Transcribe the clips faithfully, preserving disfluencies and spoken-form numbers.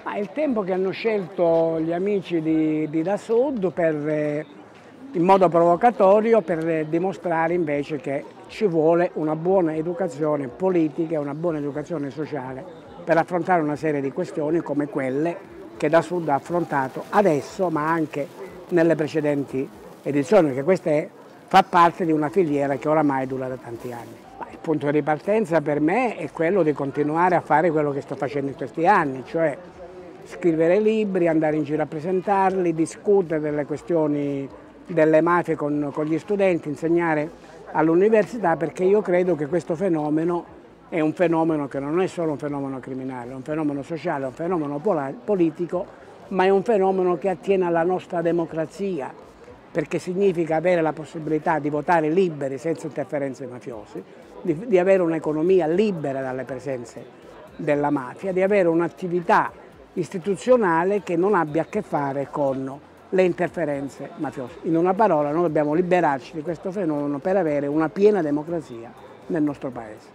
Ma il tempo che hanno scelto gli amici di, di Da Sud per, eh, in modo provocatorio per dimostrare invece che ci vuole una buona educazione politica e una buona educazione sociale per affrontare una serie di questioni come quelle che Da Sud ha affrontato adesso, ma anche nelle precedenti edizioni, perché questa è, fa parte di una filiera che oramai dura da tanti anni. Ma il punto di ripartenza per me è quello di continuare a fare quello che sto facendo in questi anni, cioè scrivere libri, andare in giro a presentarli, discutere delle questioni delle mafie con, con gli studenti, insegnare all'università, perché io credo che questo fenomeno è un fenomeno che non è solo un fenomeno criminale, è un fenomeno sociale, è un fenomeno politico, ma è un fenomeno che attiene alla nostra democrazia, perché significa avere la possibilità di votare liberi senza interferenze mafiose, di, di avere un'economia libera dalle presenze della mafia, di avere un'attività istituzionale che non abbia a che fare con le interferenze mafiose. In una parola, noi dobbiamo liberarci di questo fenomeno per avere una piena democrazia nel nostro Paese.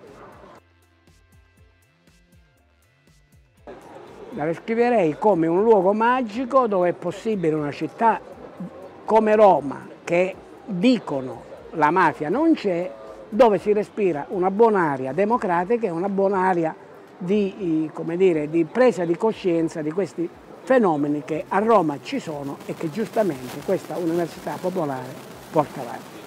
La descriverei come un luogo magico dove è possibile una città come Roma, che dicono la mafia non c'è, dove si respira una buona aria democratica e una buona aria di, come dire, di presa di coscienza di questi fenomeni che a Roma ci sono e che giustamente questa Università Popolare porta avanti.